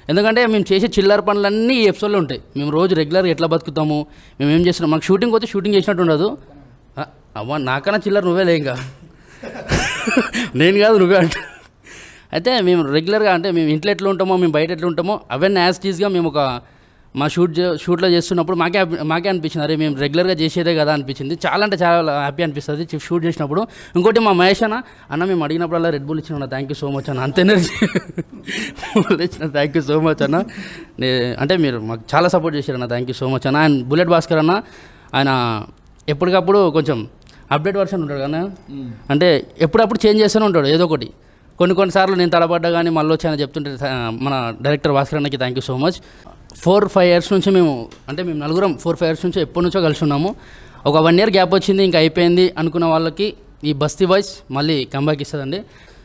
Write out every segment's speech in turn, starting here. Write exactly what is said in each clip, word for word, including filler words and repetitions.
ఎందుకంటే మేము చేసే చిల్లర పనులన్నీ ఈ ఎపిసోడ్లో ఉంటాయి. మేము రోజు రెగ్యులర్గా ఎట్లా బతుకుతాము, మేము ఏం చేస్తున్నాం, మాకు షూటింగ్ పోతే షూటింగ్ చేసినట్టు ఉండదు. అవ్వ నాకన్నా చిల్లర నువ్వేలే, ఇంకా నేను కాదు నువ్వే అంట. అయితే మేము రెగ్యులర్గా అంటే మేము ఇంట్లో ఎట్లా ఉంటామో, మేము బయట ఎట్లా ఉంటామో అవన్నీ యాజ్ టీజ్గా మేము ఒక మా షూట్ షూట్లో చేస్తున్నప్పుడు మాకే మాకే అనిపించింది, అరే మేము రెగ్యులర్గా చేసేదే కదా అనిపించింది. చాలా అంటే చాలా హ్యాపీ అనిపిస్తుంది షూట్ చేసినప్పుడు. ఇంకోటి మా మహేష్ అన్న అన్న మేము అడిగినప్పుడల్లా రెడ్ బుల్ ఇచ్చిన థ్యాంక్ యూ సో మచ్ అన్న, అంత ఎనర్జీ ఇచ్చిన థ్యాంక్ యూ సో మచ్ అన్న. అంటే మీరు మాకు చాలా సపోర్ట్ చేశారన్న, థ్యాంక్ యూ సో మచ్ అన్న. అండ్ బుల్లెట్ భాస్కర్ అన్న, ఆయన ఎప్పటికప్పుడు కొంచెం అప్డేట్ వర్షన్ ఉంటాడు కదా, అంటే ఎప్పుడప్పుడు చేంజ్ చేస్తూనే ఉంటాడు ఏదో ఒకటి. కొన్ని కొన్నిసార్లు నేను తలపడ్డా కానీ మళ్ళీ వచ్చాయని చెప్తుంటే మన డైరెక్టర్ భాస్కర్ అన్నకి thank you so much. Four five years నుంచి మేము అంటే మేము నలుగురం ఫోర్ ఫైవ్ ఇయర్స్ నుంచి ఎప్పటి నుంచో కలిసి ఉన్నాము. ఒక వన్ ఇయర్ గ్యాప్ వచ్చింది, ఇంకా అయిపోయింది అనుకున్న వాళ్ళకి ఈ బస్తీ బాయ్స్ మళ్ళీ కంబ్యాక్ ఇస్తుందండి.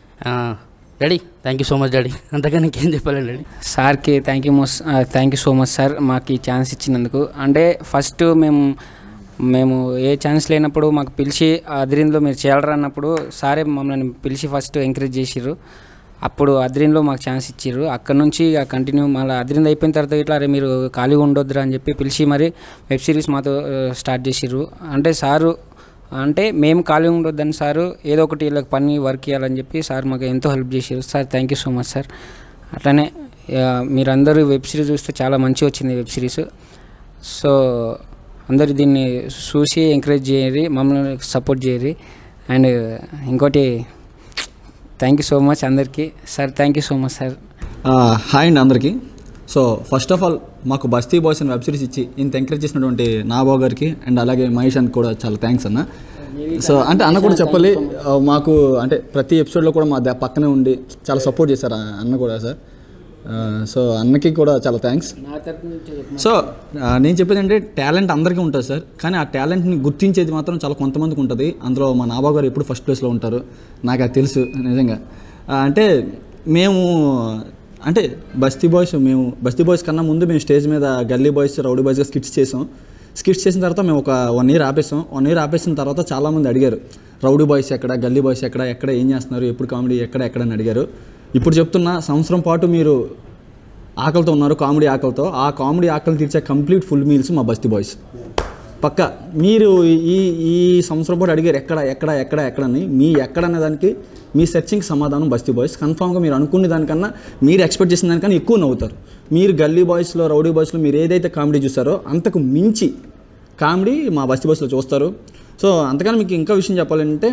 Daddy thank you so much daddy, అంతకన్నా ఇంకేం చెప్పాలండి డాడీ. సార్కి thank you most thank you so much sir, మాకు ఈ ఛాన్స్ ఇచ్చినందుకు. అంటే ఫస్ట్ మేము మేము ఏ ఛాన్స్ లేనప్పుడు మాకు పిలిచి అద్రీన్లో మీరు చేయాలరా అన్నప్పుడు సారే మమ్మల్ని పిలిచి ఫస్ట్ ఎంకరేజ్ చేసిర్రు. అప్పుడు అద్రీన్లో మాకు ఛాన్స్ ఇచ్చిర్రు. అక్కడ నుంచి ఇక కంటిన్యూ మళ్ళీ అద్రీన్ అయిపోయిన తర్వాత ఇట్లా అరే మీరు ఖాళీగా ఉండొద్దురా అని చెప్పి పిలిచి మరి వెబ్ సిరీస్ మాతో స్టార్ట్ చేసిర్రు. అంటే సారు అంటే మేము ఖాళీగా ఉండొద్దని సారు ఏదో ఒకటి వీళ్ళకి పని వర్క్ ఇవ్వాలని చెప్పి సార్ మాకు ఎంతో హెల్ప్ చేసారు. Sir thank you so much sir. అట్లనే మీరందరూ వెబ్ సిరీస్ చూస్తే చాలా మంచిగా వచ్చింది వెబ్ సిరీస్. సో అందరు దీన్ని చూసి ఎంకరేజ్ చేయరి, మమ్మల్ని సపోర్ట్ చేయరి. అండ్ ఇంకోటి థ్యాంక్ యూ సో మచ్ అందరికీ sir, thank you so much sir. Hi అండి అందరికీ. సో ఫస్ట్ ఆఫ్ ఆల్ మాకు బస్తీ బాయ్స్ అని వెబ్ సిరీస్ ఇచ్చి ఇంత ఎంకరేజ్ చేసినటువంటి నాబాబు గారికి అండ్ అలాగే మహేష్ అని కూడా చాలా థ్యాంక్స్ అన్న. సో అంటే అన్న కూడా చెప్పాలి, మాకు అంటే ప్రతి ఎపిసోడ్లో కూడా మా పక్కనే ఉండి చాలా సపోర్ట్ చేశారు అన్న కూడా సార్. సో అన్నకి కూడా చాలా థ్యాంక్స్. సో నేను చెప్పేది అంటే టాలెంట్ అందరికీ ఉంటుంది సార్, కానీ ఆ టాలెంట్ని గుర్తించేది మాత్రం చాలా కొంతమందికి ఉంటుంది. అందులో మా నాబాబు గారు ఎప్పుడు ఫస్ట్ ప్లేస్లో ఉంటారు, నాకు అది తెలుసు నిజంగా. అంటే మేము అంటే బస్తీ బాయ్స్ మేము బస్తీ బాయ్స్ కన్నా ముందు మేము స్టేజ్ మీద గల్లీ బాయ్స్ రౌడీ బాయ్స్గా స్కిట్స్ చేసాం. స్కిట్స్ చేసిన తర్వాత మేము ఒక వన్ ఇయర్ ఆపేసాం. వన్ ఇయర్ ఆపేసిన తర్వాత చాలామంది అడిగారు రౌడీ బాయ్స్ ఎక్కడ, గల్లీ బాయ్స్ ఎక్కడ, ఎక్కడ ఏం చేస్తున్నారు, ఎప్పుడు కామెడీ ఎక్కడ ఎక్కడ అని అడిగారు. ఇప్పుడు చెప్తున్నా, సంవత్సరం పాటు మీరు ఆకలితో ఉన్నారు, కామెడీ ఆకలితో. ఆ కామెడీ ఆకలి తీర్చే కంప్లీట్ ఫుల్ మీల్స్ మా బస్తీ బాయ్స్ పక్క. మీరు ఈ ఈ సంవత్సరం పాటు అడిగారు ఎక్కడ ఎక్కడ ఎక్కడ ఎక్కడని, మీ ఎక్కడ అనే దానికి మీ సెర్చింగ్ సమాధానం బస్తీ బాయ్స్. కన్ఫామ్గా మీరు అనుకునే దానికన్నా, మీరు ఎక్స్పెక్ట్ చేసిన దానికన్నా ఎక్కువ నవ్వుతారు. మీరు గల్లీ బాయ్స్లో రౌడీ బాయ్స్లో మీరు ఏదైతే కామెడీ చూస్తారో అంతకు మించి కామెడీ మా బస్తీ బాయ్స్లో చూస్తారు. సో అంతకని మీకు ఇంకా విషయం చెప్పాలంటే,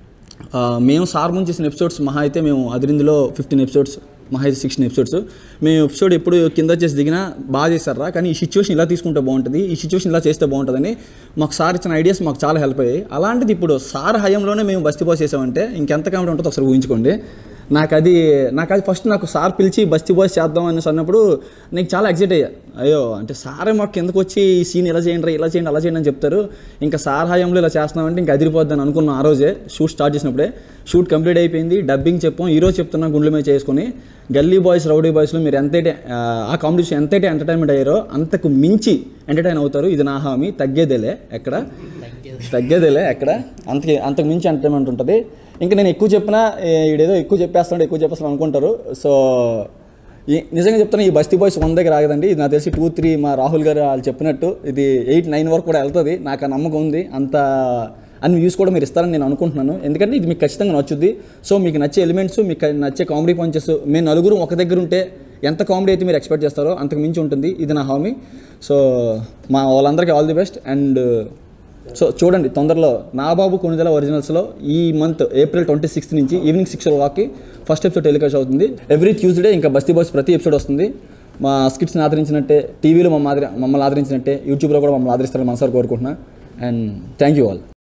మేము సార్ ముందు చేసిన ఎపిసోడ్స్ మహా అయితే మేము అదిరిందులో ఫిఫ్టీన్ ఎపిసోడ్స్ మహా అయితే సిక్స్టీన్ ఎపిసోడ్స్ మేము ఎపిసోడ్ ఎప్పుడు కింద చేసి దిగినా బాగా చేస్తారా, కానీ ఈ సిచ్యువేషన్ ఇలా తీసుకుంటే బాగుంటుంది, ఈ సిచ్యువేషన్ ఇలా చేస్తే బాగుంటుందని మాకు సార్ ఇచ్చిన ఐడియాస్ మాకు చాలా హెల్ప్ అయ్యాయి. అలాంటిది ఇప్పుడు సార్ హయాంలోనే మేము బస్తీ బాయ్స్ చేసామంటే ఇంకెంత కామెడీ ఉంటుందో ఒకసారి ఊహించుకోండి. నాకు అది నాకు అది ఫస్ట్ నాకు సార్ పిలిచి బస్తీ బాయ్స్ చేద్దాం అనేసి అన్నప్పుడు నేను చాలా ఎక్సైట్ అయ్యా. అయ్యో అంటే సారే మాకు కిందకు వచ్చి ఈ సీన్ ఇలా చేయండి, ఇలా చేయండి, అలా చేయండి అని చెప్తారు, ఇంకా సార్ హయాంలో ఇలా చేస్తున్నామంటే ఇంకా అదిరిపోద్దని అనుకున్నాం. ఆ రోజే షూట్ స్టార్ట్ చేసినప్పుడే షూట్ కంప్లీట్ అయిపోయింది, డబ్బింగ్ చెప్పాం. ఈరోజు చెప్తున్నా గుండెల మీద చేసుకొని గల్లీ బాయ్స్ రౌడీ బాయ్స్లో మీరు ఎంతైతే ఆ కాంపిటీషన్ ఎంతైతే ఎంటర్టైన్మెంట్ అయ్యారో అంతకు మించి ఎంటర్టైన్ అవుతారు. ఇది నా హామీ, తగ్గేదేలే ఎక్కడ తగ్గేదేలే ఎక్కడ అంతకి అంతకు మించి ఎంటర్టైన్మెంట్ ఉంటుంది. ఇంకా నేను ఎక్కువ చెప్పినా ఈడేదో ఎక్కువ చెప్పేస్తాడు ఎక్కువ చెప్పేస్తాను అనుకుంటారు. సో నిజంగా చెప్తాను, ఈ బస్తీ బాయ్స్ వన్ దగ్గర ఆగదండి. ఇది నాకు తెలిసి టూ త్రీ మా రాహుల్ గారు వాళ్ళు చెప్పినట్టు ఇది ఎయిట్ నైన్ వరకు కూడా వెళ్తుంది. నాకు ఆ నమ్మకం ఉంది. అంత అన్ని వ్యూస్ కూడా మీరు ఇస్తారని నేను అనుకుంటున్నాను, ఎందుకంటే ఇది మీకు ఖచ్చితంగా నచ్చుద్ది. సో మీకు నచ్చే ఎలిమెంట్స్, మీకు నచ్చే కామెడీ పంచెస్, మేము నలుగురు ఒక దగ్గర ఉంటే ఎంత కామెడీ అయితే మీరు ఎక్స్పెక్ట్ చేస్తారో అంతకు మించి ఉంటుంది. ఇది నా హామీ. సో మా వాళ్ళందరికీ all the best. And so చూడండి, తొందరలో నాబాబు కొణిదెల ఒరిజినల్స్లో ఈ మంత్ ఏప్రిల్ ట్వంటీ సిక్స్త్ నుంచి ఈవినింగ్ సిక్స్ ఓ క్లాక్కి ఫస్ట్ ఎపిసోడ్ టెలికాస్ట్ అవుతుంది. ఎవ్రీ ట్యూస్డే ఇంకా బస్తీ బాయ్స్ ప్రతి ఎపిసోడ్ వస్తుంది. మా స్కిట్స్ని ఆదరించినట్టే టీవీలో మమ్మల్ని మమ్మల్ని ఆదరించినట్టే యూట్యూబ్లో కూడా మమ్మల్ని ఆదరిస్తారని మనసారి కోరుకుంటున్నా. And thank you all.